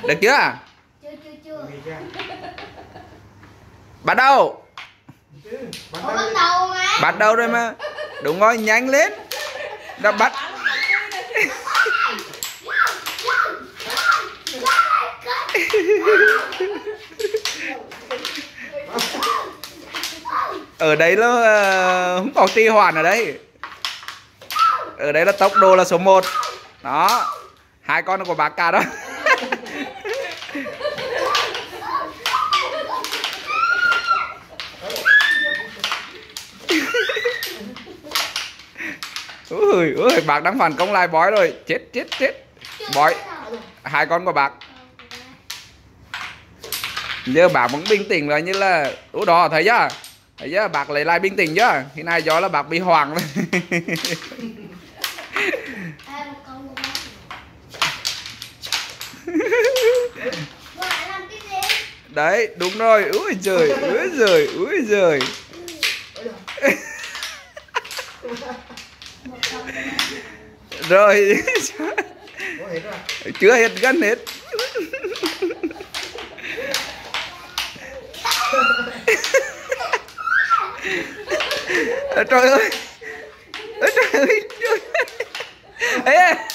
Được chưa? Chưa. Bắt đầu. Ủa, bắt đầu mà. Bắt đầu rồi mà. Đúng rồi, nhanh lên. Đã bắt. Ở đây nó không có trì hoãn ở đây. Ở đây là tốc độ là số 1. Đó. Hai con của bác cả đó. Ui, bác đang phản công lại bói rồi. Chết. Bói. Hai con của bác. Giờ bác vẫn bình tĩnh là như là đó thấy chưa? Thấy chưa? Bác lấy lại bình tĩnh chưa? Khi này do là bác bị hoảng. Đấy, đúng rồi. Úi giời. Rồi. Chưa hết gần hết. Trời ơi. Trời ơi. Ê.